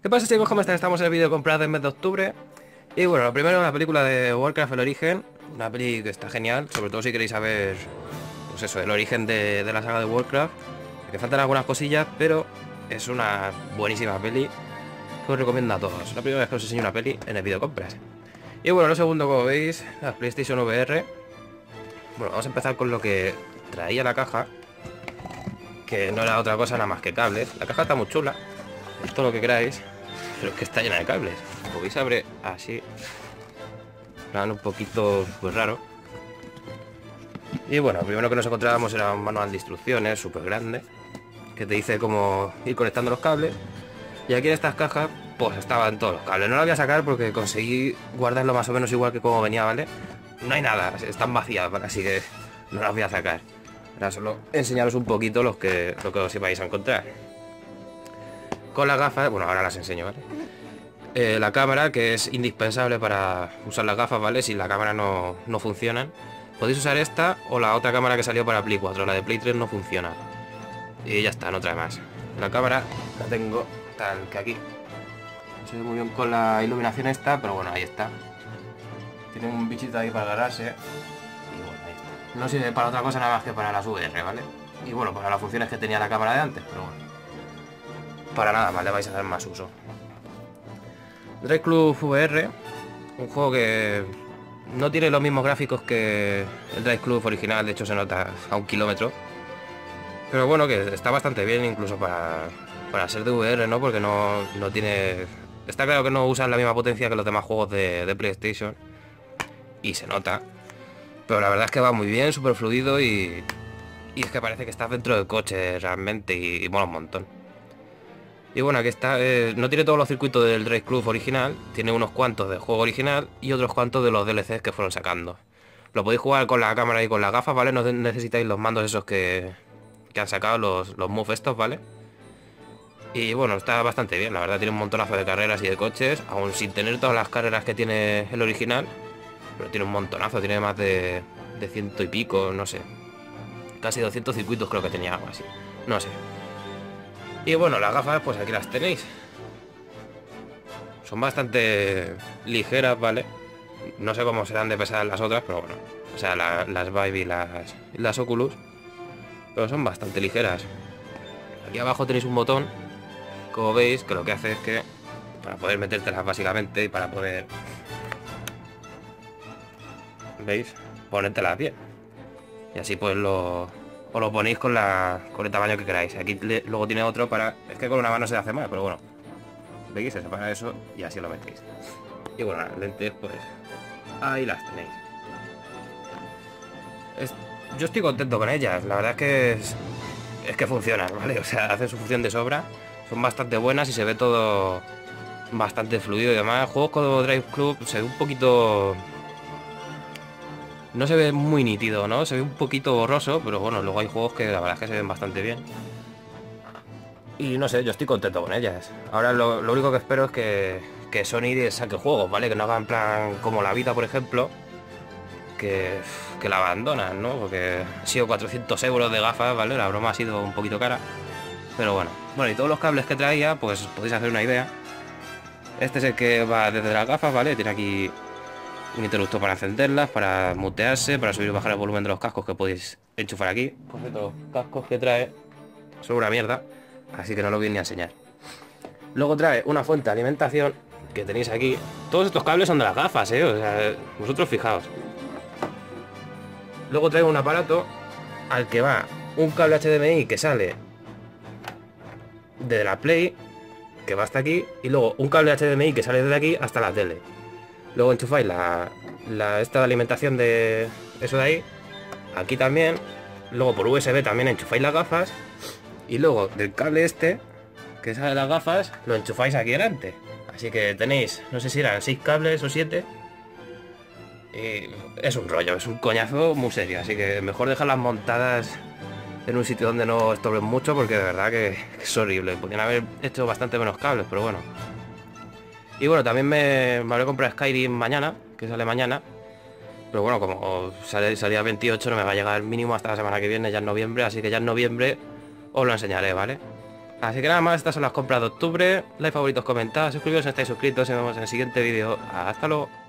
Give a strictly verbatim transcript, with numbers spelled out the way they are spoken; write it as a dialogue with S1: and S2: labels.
S1: ¿Qué pasa, chicos? ¿Cómo están? Estamos en el vídeo de comprar del mes de octubre. Y bueno, lo primero, la película de Warcraft, el origen. Una peli que está genial, sobre todo si queréis saber, pues eso, el origen de, de la saga de Warcraft. Que faltan algunas cosillas, pero es una buenísima peli que os recomiendo a todos. La primera vez que os enseño una peli en el vídeo de compras. Y bueno, lo segundo, como veis, la PlayStation V R. Bueno, vamos a empezar con lo que traía la caja, que no era otra cosa nada más que cables. La caja está muy chula, es todo lo que queráis, pero es que está llena de cables. Como veis, abre así, plan un poquito pues raro. Y bueno, lo primero que nos encontrábamos era un manual de instrucciones súper grande, que te dice cómo ir conectando los cables. Y aquí en estas cajas pues estaban todos los cables. No la voy a sacar porque conseguí guardarlo más o menos igual que como venía, ¿vale? No hay nada, están vacías, ¿vale? Así que no las voy a sacar. Ahora solo enseñaros un poquito los que, lo que os vais a encontrar. Con las gafas, bueno, ahora las enseño, ¿vale? Eh, la cámara, que es indispensable para usar las gafas, ¿vale? Si la cámara no, no funciona, podéis usar esta o la otra cámara que salió para Play cuatro. La de Play tres no funciona. Y ya está, no trae más. La cámara la tengo tal que aquí. No se ve muy bien con la iluminación esta, pero bueno, ahí está. Tiene un bichito ahí para agarrarse. Y bueno, ahí está. No sirve para otra cosa nada más que para las V R, ¿vale? Y bueno, para las funciones que tenía la cámara de antes, pero bueno. Para nada más le vais a dar más uso. Drive Club V R, un juego que no tiene los mismos gráficos que el Drive Club original, de hecho se nota a un kilómetro. Pero bueno, que está bastante bien incluso para, para ser de V R, ¿no? Porque no, no tiene... Está claro que no usan la misma potencia que los demás juegos de, de PlayStation. Y se nota. Pero la verdad es que va muy bien, súper fluido y... Y es que parece que estás dentro del coche realmente y, y mola un montón. Y bueno, aquí está, eh, no tiene todos los circuitos del Drive Club original, tiene unos cuantos del juego original y otros cuantos de los D L Cs que fueron sacando. Lo podéis jugar con la cámara y con las gafas, ¿vale? No necesitáis los mandos esos que, que han sacado los, los Move estos, ¿vale? Y bueno, está bastante bien, la verdad, tiene un montonazo de carreras y de coches, aún sin tener todas las carreras que tiene el original, pero tiene un montonazo, tiene más de, de ciento y pico, no sé. Casi doscientos circuitos creo que tenía, algo así, no sé. Y bueno, las gafas pues aquí las tenéis. Son bastante ligeras, ¿vale? No sé cómo serán de pesadas las otras, pero bueno. O sea, la, las Vive y las, y las Oculus. Pero son bastante ligeras. Aquí abajo tenéis un botón, como veis, que lo que hace es que... Para poder metértelas básicamente y para poder... ¿Veis? Ponértelas bien. Y así pues lo... O lo ponéis con, la, con el tamaño que queráis. Aquí le, luego tiene otro para... Es que con una mano se hace mal, pero bueno. Veis, se separa eso y así lo metéis. Y bueno, las lentes pues... Ahí las tenéis. Es, yo estoy contento con ellas. La verdad es que... Es, es que funcionan, ¿vale? O sea, hacen su función de sobra. Son bastante buenas y se ve todo... Bastante fluido y demás. Juegos como Drive Club se ve un poquito... No se ve muy nítido, ¿no? Se ve un poquito borroso, pero bueno, luego hay juegos que la verdad es que se ven bastante bien. Y no sé, yo estoy contento con ellas. Ahora lo, lo único que espero es que, que Sony saque juegos, ¿vale? Que no hagan plan como La Vida, por ejemplo, que, que la abandonan, ¿no? Porque han sido cuatrocientos euros de gafas, ¿vale? La broma ha sido un poquito cara. Pero bueno. Bueno, y todos los cables que traía, pues podéis hacer una idea. Este es el que va desde las gafas, ¿vale? Tiene aquí... un interruptor para encenderlas, para mutearse, para subir y bajar el volumen de los cascos que podéis enchufar aquí. Por cierto, los cascos que trae son una mierda, así que no lo voy ni a enseñar. Luego trae una fuente de alimentación que tenéis aquí. Todos estos cables son de las gafas, ¿eh? O sea, vosotros fijaos. Luego trae un aparato al que va un cable H D M I que sale de la Play, que va hasta aquí, y luego un cable H D M I que sale desde aquí hasta la tele. Luego enchufáis la, la esta de alimentación de eso de ahí. Aquí también. Luego por U S B también enchufáis las gafas. Y luego del cable este, que sale de las gafas, lo enchufáis aquí delante. Así que tenéis, no sé si eran seis cables o siete. Y es un rollo, es un coñazo muy serio. Así que mejor dejarlas montadas en un sitio donde no estorben mucho, porque de verdad que, que es horrible. Podrían haber hecho bastante menos cables, pero bueno. Y bueno, también me, me habré comprado Skyrim mañana, que sale mañana. Pero bueno, como sale, salía veintiocho, no me va a llegar mínimo hasta la semana que viene, ya en noviembre. Así que ya en noviembre os lo enseñaré, ¿vale? Así que nada más, estas son las compras de octubre. Like, favoritos, comentados, suscribiros si no estáis suscritos y nos vemos en el siguiente vídeo. Hasta luego.